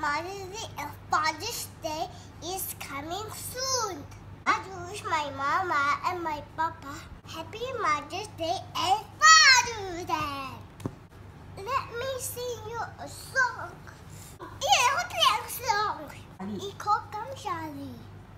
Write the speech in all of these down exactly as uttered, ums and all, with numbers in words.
Mother's Day and Father's Day is coming soon. I wish my mama and my papa happy Mother's Day and Father's Day. Let me sing you a song. Yeah, what's that song? It's called Kamshali.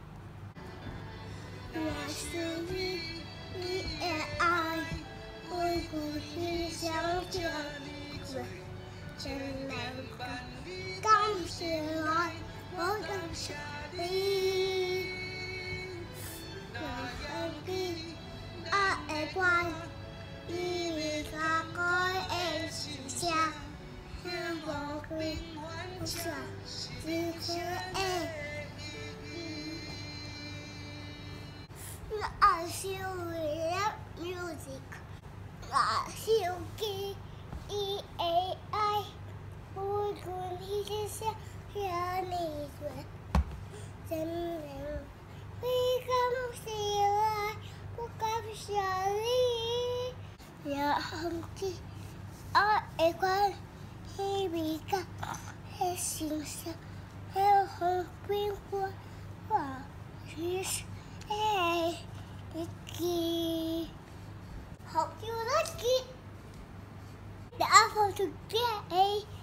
Yesterday, me and I will go to Xiangjiang. 真难过，刚学来，我刚学你。我何必爱怪？一个个爱情下，我会想只可爱。I still love music. I still get E A I. 不管你的笑，让你觉真能会感谢爱，不感谢你。让你爱关系比较的心上，有红变化，我只是爱你。Hope you like it. The apple today.